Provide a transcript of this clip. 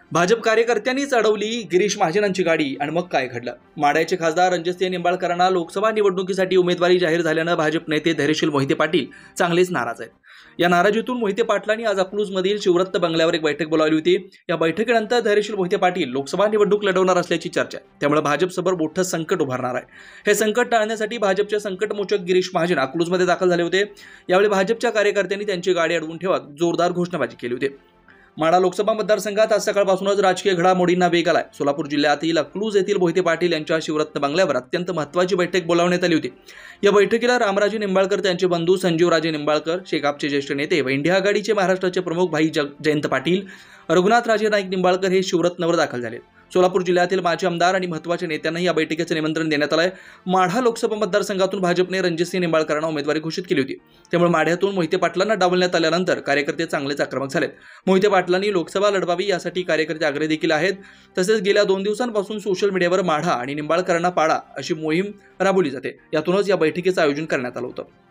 भाजप कार्यकर्त्यांनीच अडवली गिरीश महाजनांची गाडी आणि मग काय घडलं? माढ्याचे खासदार रणजितसिंह निंबाळकरांना लोकसभा निवडणुकीसाठी उमेदवारी जाहीर झाल्यानं भाजप नेते धैर्यशील मोहिते पाटील चांगलेच नाराज आहेत। या नाराजीतून मोहिते पाटलांनी आज अकलूजमधील शिवरत्न बंगल्यावर एक बैठक बोलावली होती। या बैठकीनंतर धैर्यशील मोहिते पाटील लोकसभा निवडणूक लढवणार असल्याची चर्चा आहे। त्यामुळे भाजपसमोर मोठं संकट उभारणार आहे। हे संकट टाळण्यासाठी भाजपचे संकटमोचक गिरीश महाजन अकलूजमध्ये दाखल झाले होते। यावेळी भाजपच्या कार्यकर्त्यांनी त्यांची गाडी अडवून ठेवत जोरदार घोषणाबाजी केली होती। माढा लोकसभा मतदारसंघात आज सकाळपासूनच राजकीय घडामोडींना वेग आलाय। सोलापूर जिल्ह्यातील अकलूज येथील मोहिते पाटील यांच्या शिवरत्न बंगल्यावर अत्यंत महत्त्वाची बैठक बोलावण्यात आली होती। या बैठकीला रामराजे निंबाळकर, त्यांचे बंधू संजीवराजे निंबाळकर, शेकापचे ज्येष्ठ नेते व इंडिया आघाडीचे महाराष्ट्राचे प्रमुख भाई जयंत पाटील, रघुनाथराजे नाईक निंबाळकर हे शिवरत्नवर दाखल झाले। सोलापूर जिल्ह्यातील माजी आमदार आणि महत्त्वाचे नेत्यांनाही या बैठकीचे निमंत्रण देण्यात आलंय। माढा लोकसभा मतदारसंघातून भाजपने रणजितसिंह निंबाळकरांना उमेदवारी घोषित केली होती। त्यामुळे माढ्यातून मोहिते पाटलांना डावलण्यात आल्यानंतर कार्यकर्ते चांगलेच आक्रमक झालेत। मोहिते पाटलांनी लोकसभा लढवावी यासाठी कार्यकर्ते आग्रही देखील आहेत। तसेच गेल्या 2 दिवसांपासून सोशल मीडियावर माढा आणि निंबाळकरांना पाडा अशी मोहीम राबवली जाते। यातूनच या बैठकीचं आयोजन करण्यात आलं होतं।